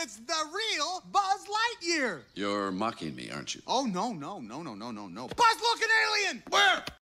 It's the real Buzz Lightyear. You're mocking me, aren't you? Oh, no. Buzz, look, an alien! Where?